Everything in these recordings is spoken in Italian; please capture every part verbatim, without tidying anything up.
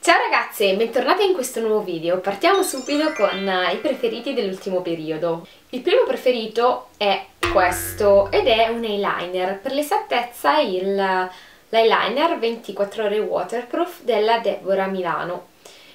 Ciao ragazze, bentornate in questo nuovo video. Partiamo subito con i preferiti dell'ultimo periodo. Il primo preferito è questo ed è un eyeliner, per l'esattezza l'eyeliner ventiquattro ore waterproof della Deborah Milano.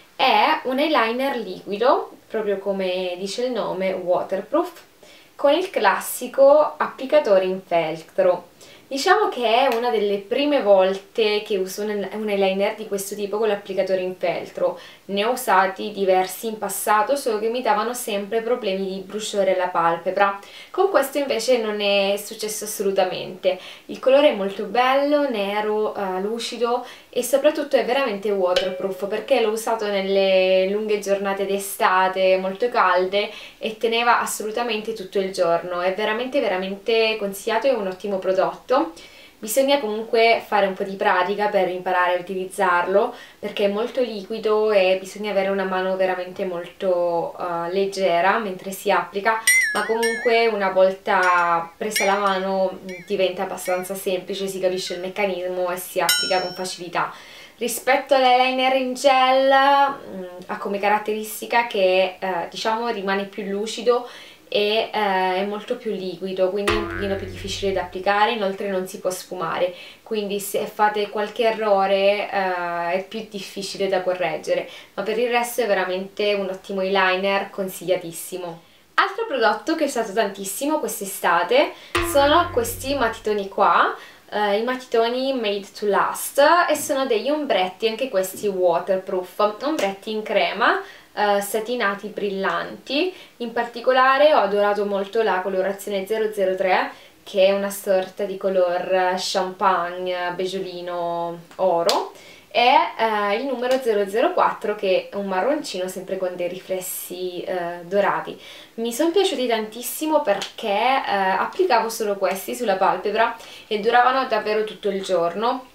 È un eyeliner liquido, proprio come dice il nome, waterproof, con il classico applicatore in feltro. Diciamo che è una delle prime volte che uso un eyeliner di questo tipo con l'applicatore in feltro. Ne ho usati diversi in passato, solo che mi davano sempre problemi di bruciore alla palpebra. Con questo invece non è successo assolutamente. Il colore è molto bello, nero, uh, lucido e soprattutto è veramente waterproof, perché l'ho usato nelle lunghe giornate d'estate molto calde e teneva assolutamente tutto il giorno. È veramente veramente consigliato, è un ottimo prodotto. Bisogna comunque fare un po' di pratica per imparare a utilizzarlo, perché è molto liquido e bisogna avere una mano veramente molto uh, leggera mentre si applica, ma comunque una volta presa la mano diventa abbastanza semplice, si capisce il meccanismo e si applica con facilità. Rispetto all'eyeliner in gel mh, ha come caratteristica che eh, diciamo rimane più lucido e eh, è molto più liquido, quindi è un pochino più difficile da applicare, inoltre non si può sfumare, quindi se fate qualche errore eh, è più difficile da correggere, ma per il resto è veramente un ottimo eyeliner, consigliatissimo. Altro prodotto che ho usato tantissimo quest'estate sono questi matitoni qua, Uh, i matitoni Made to Last, e sono degli ombretti, anche questi waterproof, ombretti in crema, uh, satinati brillanti. In particolare ho adorato molto la colorazione zero zero tre, che è una sorta di color champagne, beggiolino oro, e uh, il numero zero zero quattro, che è un marroncino sempre con dei riflessi uh, dorati. Mi sono piaciuti tantissimo perché uh, applicavo solo questi sulla palpebra e duravano davvero tutto il giorno.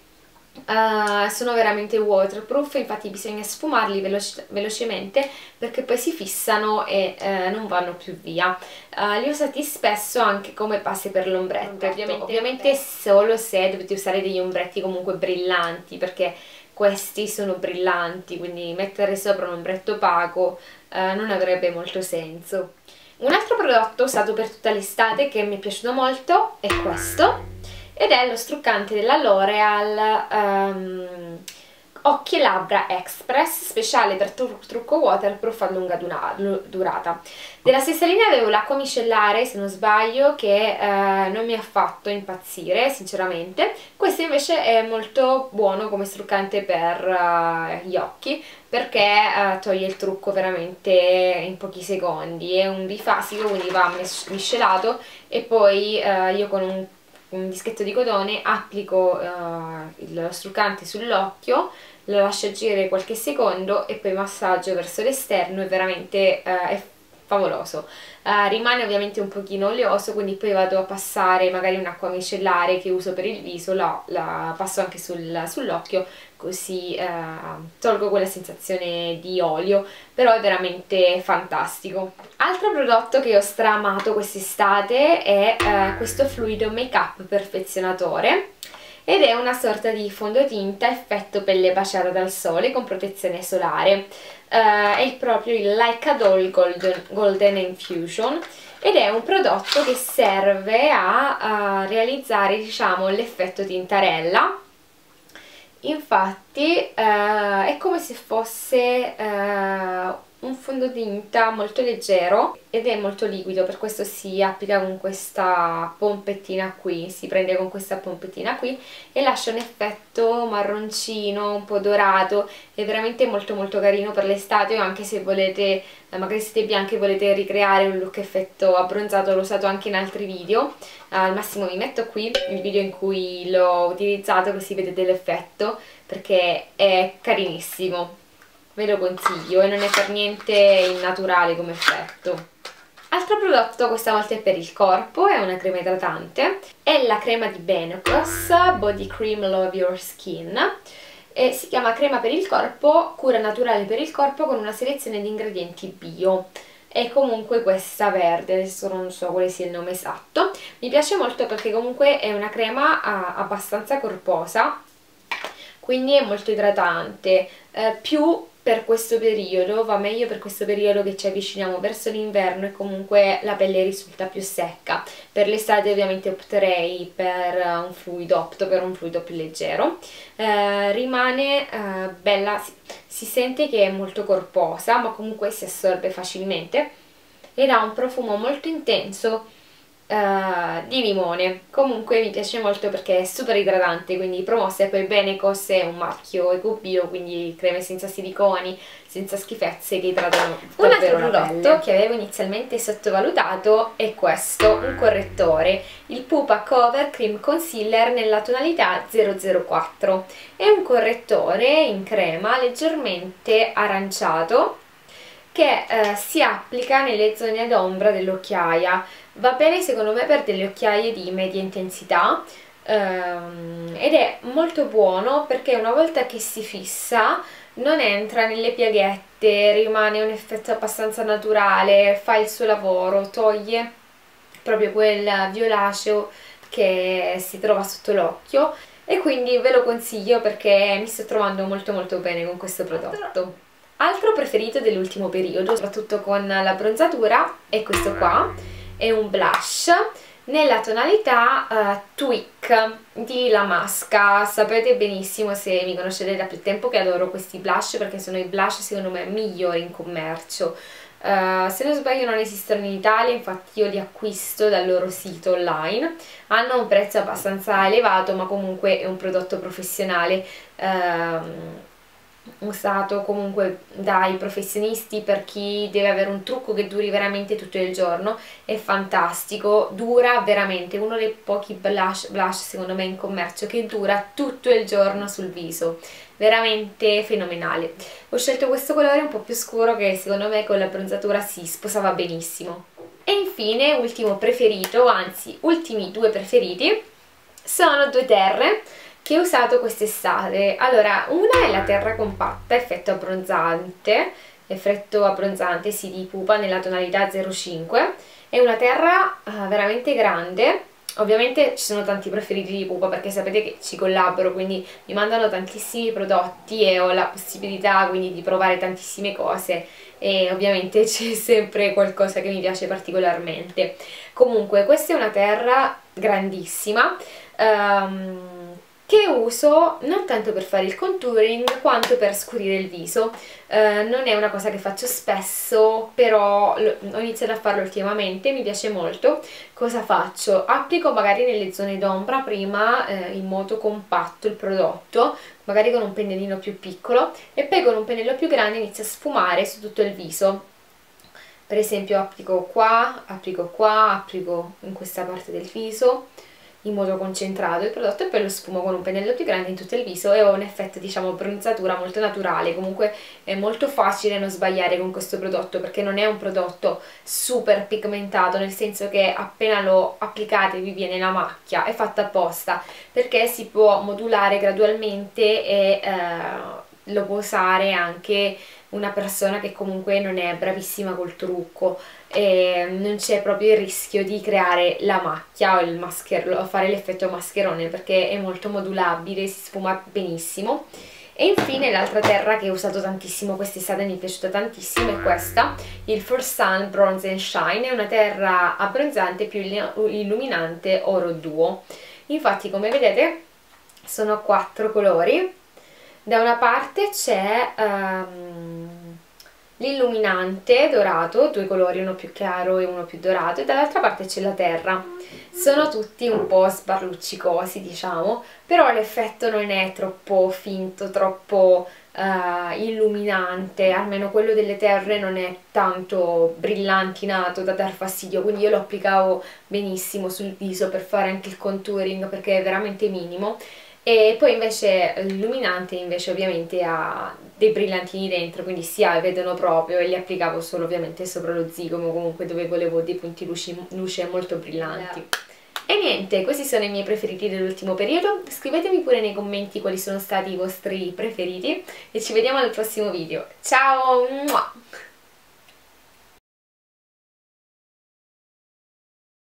Uh, sono veramente waterproof, infatti bisogna sfumarli veloce, velocemente perché poi si fissano e uh, non vanno più via. Uh, li ho usati spesso anche come base per l'ombretto, ovviamente, ovviamente solo se dovete usare degli ombretti comunque brillanti, perché questi sono brillanti, quindi mettere sopra un ombretto opaco uh, non avrebbe molto senso. Un altro prodotto usato per tutta l'estate che mi è piaciuto molto è questo, ed è lo struccante della L'Oreal um, Occhi e Labbra Express, speciale per tru trucco waterproof a lunga durata. Della stessa linea avevo l'acqua micellare, se non sbaglio, che eh, non mi ha fatto impazzire sinceramente. Questo invece è molto buono come struccante per uh, gli occhi, perché uh, toglie il trucco veramente in pochi secondi. È un bifasico, quindi va miscelato, e poi uh, io con un un dischetto di cotone applico uh, lo struccante sull'occhio, lo lascio agire qualche secondo e poi massaggio verso l'esterno. È veramente uh, è favoloso. Uh, rimane ovviamente un pochino oleoso, quindi poi vado a passare magari un'acqua micellare che uso per il viso, la, la passo anche sul, sull'occhio, così uh, tolgo quella sensazione di olio, però è veramente fantastico. Altro prodotto che ho stramato quest'estate è uh, questo fluido make up perfezionatore, ed è una sorta di fondotinta effetto pelle baciata dal sole con protezione solare. Uh, è proprio il Like a Doll Golden, Golden Infusion, ed è un prodotto che serve a, a realizzare, diciamo, l'effetto tintarella. Infatti uh, è come se fosse uh, un fondotinta molto leggero ed è molto liquido, per questo si applica con questa pompettina qui, si prende con questa pompettina qui e lascia un effetto marroncino, un po' dorato. È veramente molto molto carino per l'estate, o anche se volete, magari siete bianchi e volete ricreare un look effetto abbronzato. L'ho usato anche in altri video, al massimo vi metto qui il video in cui l'ho utilizzato, così vedete l'effetto, perché è carinissimo. Ve lo consiglio e non è per niente innaturale come effetto. Altro prodotto, questa volta è per il corpo, è una crema idratante, è la crema di Benecos Body Cream Love Your Skin, e si chiama crema per il corpo, cura naturale per il corpo con una selezione di ingredienti bio. È comunque questa verde, adesso non so quale sia il nome esatto. Mi piace molto perché comunque è una crema uh, abbastanza corposa, quindi è molto idratante, eh, più per questo periodo, va meglio per questo periodo che ci avviciniamo verso l'inverno e comunque la pelle risulta più secca. Per l'estate ovviamente opterei per un fluido, opto per un fluido più leggero. Eh, rimane eh, bella, si, si sente che è molto corposa, ma comunque si assorbe facilmente ed ha un profumo molto intenso Uh, di limone. Comunque mi piace molto perché è super idratante, quindi promossa. E poi Benecos è un marchio eco-bio, quindi creme senza siliconi, senza schifezze, che idratano davvero la pelle. Un altro prodotto che avevo inizialmente sottovalutato è questo, un correttore, il Pupa Cover Cream Concealer nella tonalità zero zero quattro. È un correttore in crema leggermente aranciato che eh, si applica nelle zone d'ombra dell'occhiaia. Va bene secondo me per delle occhiaie di media intensità ehm, ed è molto buono perché una volta che si fissa non entra nelle piaghette, rimane un effetto abbastanza naturale, fa il suo lavoro, toglie proprio quel violaceo che si trova sotto l'occhio e quindi ve lo consiglio perché mi sto trovando molto molto bene con questo prodotto. Altro preferito dell'ultimo periodo, soprattutto con la bronzatura, è questo qua, è un blush nella tonalità uh, Tweak di La Masca. Sapete benissimo, se mi conoscete da più tempo, che adoro questi blush perché sono i blush secondo me migliori in commercio. Uh, se non sbaglio non esistono in Italia, infatti io li acquisto dal loro sito online. Hanno un prezzo abbastanza elevato, ma comunque è un prodotto professionale, uh, usato comunque dai professionisti per chi deve avere un trucco che duri veramente tutto il giorno. È fantastico, dura veramente, uno dei pochi blush, blush secondo me in commercio che dura tutto il giorno sul viso, veramente fenomenale. Ho scelto questo colore un po' più scuro che secondo me con la bronzatura si sposava benissimo. E infine, ultimo preferito, anzi ultimi due preferiti, sono due terre che ho usato quest'estate. Allora, una è la terra compatta effetto abbronzante, effetto abbronzante sì, di Pupa nella tonalità zero cinque. È una terra uh, veramente grande. Ovviamente ci sono tanti preferiti di Pupa perché sapete che ci collaboro, quindi mi mandano tantissimi prodotti e ho la possibilità quindi di provare tantissime cose e ovviamente c'è sempre qualcosa che mi piace particolarmente. Comunque questa è una terra grandissima, um, che uso non tanto per fare il contouring quanto per scurire il viso. Eh, non è una cosa che faccio spesso, però ho iniziato a farlo ultimamente, mi piace molto. Cosa faccio? Applico magari nelle zone d'ombra prima eh, in modo compatto il prodotto, magari con un pennellino più piccolo, e poi con un pennello più grande inizio a sfumare su tutto il viso. Per esempio applico qua, applico qua, applico in questa parte del viso in modo concentrato il prodotto e poi lo sfumo con un pennello più grande in tutto il viso e ho un effetto, diciamo, bronzatura molto naturale. Comunque è molto facile non sbagliare con questo prodotto perché non è un prodotto super pigmentato, nel senso che appena lo applicate vi viene la macchia, è fatta apposta perché si può modulare gradualmente e eh, lo può usare anche una persona che comunque non è bravissima col trucco, e non c'è proprio il rischio di creare la macchia o il mascherone, fare l'effetto mascherone, perché è molto modulabile, si sfuma benissimo. E infine l'altra terra che ho usato tantissimo quest'estate, mi è piaciuta tantissimo, è questa, il For Sun Bronze and Shine. È una terra abbronzante più illuminante oro duo. Infatti, come vedete, sono quattro colori. Da una parte c'è um, l'illuminante dorato, due colori, uno più chiaro e uno più dorato, e dall'altra parte c'è la terra. Sono tutti un po' sbarluccicosi, diciamo, però l'effetto non è troppo finto, troppo uh, illuminante, almeno quello delle terre non è tanto brillantinato da dar fastidio, quindi io lo applicavo benissimo sul viso per fare anche il contouring perché è veramente minimo. E poi invece l'illuminante invece ovviamente ha dei brillantini dentro, quindi si vedono proprio, e li applicavo solo ovviamente sopra lo zigomo, comunque dove volevo dei punti luci, luce molto brillanti. Yeah. E niente, questi sono i miei preferiti dell'ultimo periodo. Scrivetemi pure nei commenti quali sono stati i vostri preferiti e ci vediamo al prossimo video. Ciao!